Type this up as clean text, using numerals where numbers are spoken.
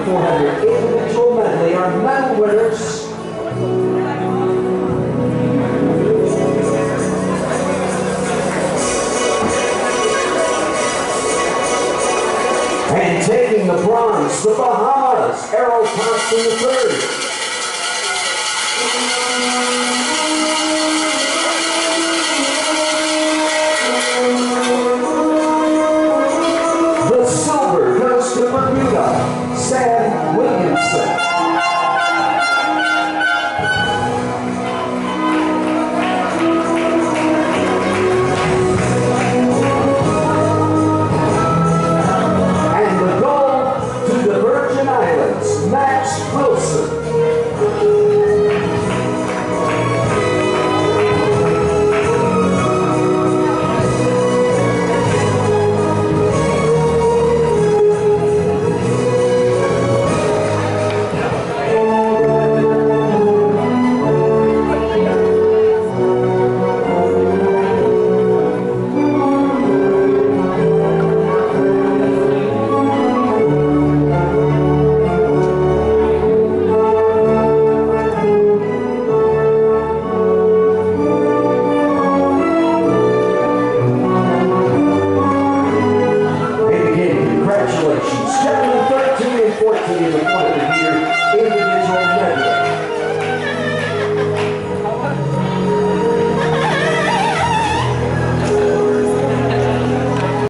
400 individual medley. Our medal winners. And taking the bronze, the Bahamas, Errol Thompson III. The silver goes to Bermuda, Sam Williamson. Congratulations, gentlemen, 13 and 14 in the 100 meter.